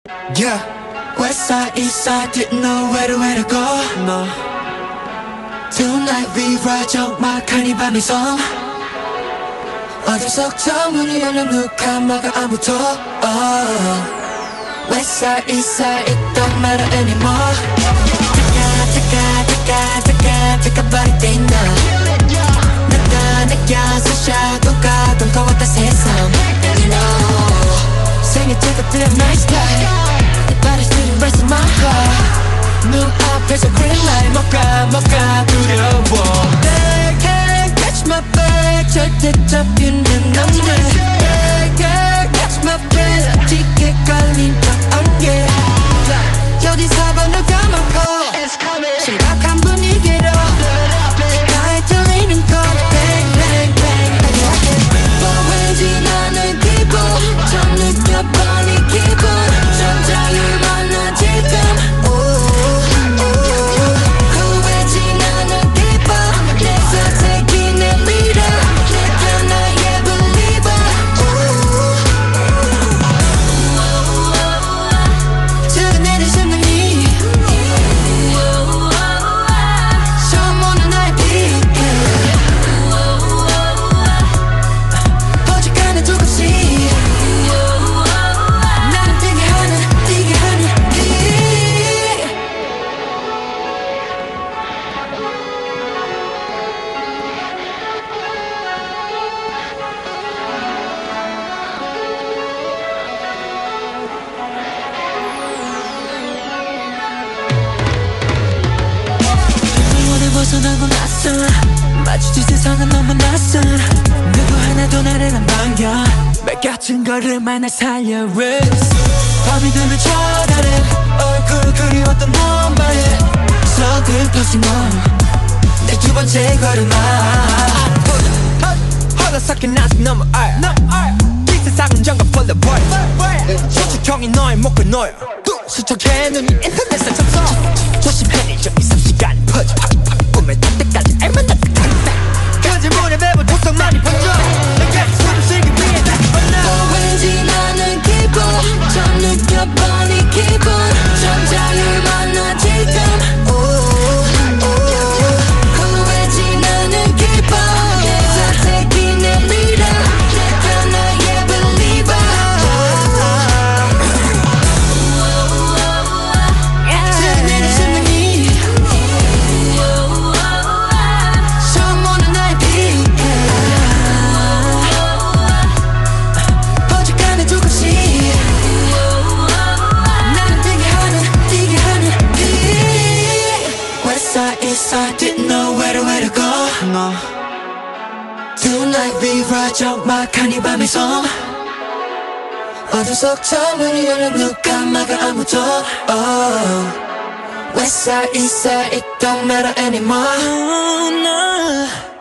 Yeah, west side, east side, didn't know where to go. No. Tonight we ride 적막한 이 밤의 섬. 어둠속저 문이 열려 누가 막아 아무도. West side, east side, it don't matter anymore. taka body day now. 내가 느껴서 샤도가 돈 거웠다 세상. You know, 생일 찍어드려 my style. 내 body's to the rest of my heart. 눈 앞에서 green light 뭐가 두려워. They can't catch my back. 절대 잡히는 없네. They can't catch my breath. 짙게 걸린 적 없게. 어디서 누가 많고 심각한 분위기로 시가에 들리는 건 bang bang bang. 뻔왠지 나는 기분 좀 느껴버린 기분 좀 자유를 만나 지금. 후회지 나는 기분 내 선택이 내 미래 내가 나의 believer. 들이내는 심장이 처음 오는 나의 빛. 어지간한 조금씩 나는 뛰게 하는 빛. 영원히 벗어나고 났어. 마주칠 세상은 너무 낯선. 누구 하나도 나를 안 반겨. 말 같은 걸음만 날 살려 Rips. 밤이 되면 쳐다래 얼굴 그리웠던 너만의 서글퍼진 너내 두 번째 걸음아. 허락삭힌 아직 너무 알 이 세상은 정감 벌려버려 소축형이 너의 목을 놓여 수척해 눈이 인터넷에 접속 조심해 네 저기 3시간이 퍼져 꿈에 닿을 때까지 알만 닿을 그 질문에 배분 독성만이 번져 내게 숨을 쉬기 위해 날 번나. 왠지 나는 기분 좀 느껴버린 기분 좀 자유를 만나 지금. 후회지 나는 기분 내 선택이 내 미래 내가 나의 believer. 들이내는 심장이 처음 오는 나의 빛. 어지간한 조금씩 나는 뛰게 하는 빛. West side, east side, didn't know where to go. No. Tonight we ride 적막한 이 밤의 섬. 어둠 속 저 문이 열려 누가 막아 아무도. West side, east side, it don't matter anymore. No.